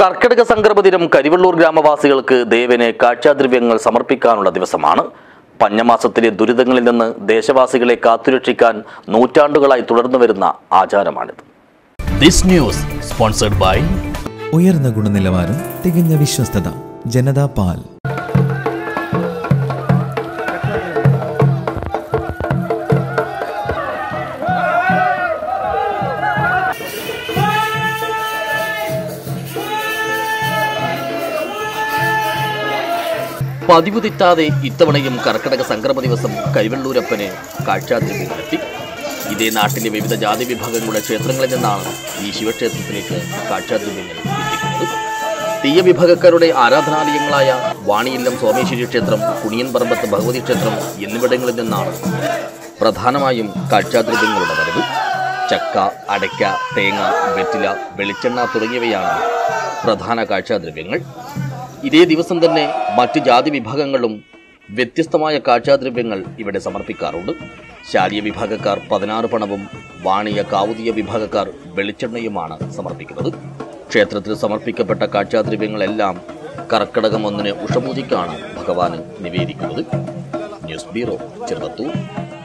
കർക്കിടക സംക്രമ ദിനം കരിവള്ളൂർ ഗ്രാമവാസികൾക്ക് ദേവന് കാഴ്ചാദ്രവ്യങ്ങൾ സമർപ്പിക്കാനുള്ള ദിവസമാണ്. പഞ്ഞമാസത്തിലെ ദുരിതങ്ങളിൽ നിന്ന് ദേശവാസികളെ കാത്തുരക്ഷിക്കാൻ നൂറ്റാണ്ടുകളായി തുടർന്നുവരുന്ന ആചാരമാണിത്. ദിസ് ന്യൂസ് സ്പോൺസർഡ് ബൈ ഉയർന്ന ഗുണനിലവാരം, തികഞ്ഞ വിശ്വസ്തത, ജനതാ പാൽ. പതിവ് തെറ്റാതെ ഇത്തവണയും കർക്കിടക സംക്രമ ദിവസം കരിവള്ളൂരപ്പന് കാഴ്ചാദ്രവ്യങ്ങളെത്തി. ഇതേ നാട്ടിലെ വിവിധ ജാതി വിഭാഗങ്ങളുടെ ക്ഷേത്രങ്ങളിൽ നിന്നാണ് ഈ ശിവക്ഷേത്രത്തിലേക്ക് കാഴ്ചാദ്രവ്യങ്ങൾ എത്തിക്കുന്നത്. തീയ വിഭാഗക്കാരുടെ ആരാധനാലയങ്ങളായ വാണിയില്ലം സോമേശ്വരി ക്ഷേത്രം, കുണിയൻപറമ്പത്ത് ഭഗവതി ക്ഷേത്രം എന്നിവിടങ്ങളിൽ നിന്നാണ് പ്രധാനമായും കാഴ്ചാദ്രവ്യങ്ങളുടെ വരവ്. ചക്ക, അടയ്ക്ക, തേങ്ങ, വെറ്റില, വെളിച്ചെണ്ണ തുടങ്ങിയവയാണ് പ്രധാന കാഴ്ചാദ്രവ്യങ്ങൾ. ഇതേ ദിവസം തന്നെ മറ്റ് ജാതി വിഭാഗങ്ങളും വ്യത്യസ്തമായ കാഴ്ചാദ്രവ്യങ്ങൾ ഇവിടെ സമർപ്പിക്കാറുണ്ട്. ശാലിയ വിഭാഗക്കാർ 16 പണവും വാണിയ കാവുതിയ വിഭാഗക്കാർ വെളിച്ചെണ്ണയുമാണ് സമർപ്പിക്കുന്നത്. ക്ഷേത്രത്തിൽ സമർപ്പിക്കപ്പെട്ട കാഴ്ചാദ്രവ്യങ്ങളെല്ലാം കർക്കിടകം 1 ഉഷപൂജയ്ക്കാണ് ഭഗവാന് നിവേദിക്കുന്നത്. News bureau, Cheruvathur.